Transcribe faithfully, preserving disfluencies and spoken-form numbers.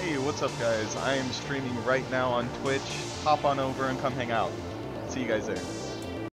Hey, what's up guys? I am streaming right now on Twitch. Hop on over and come hang out. See you guys there.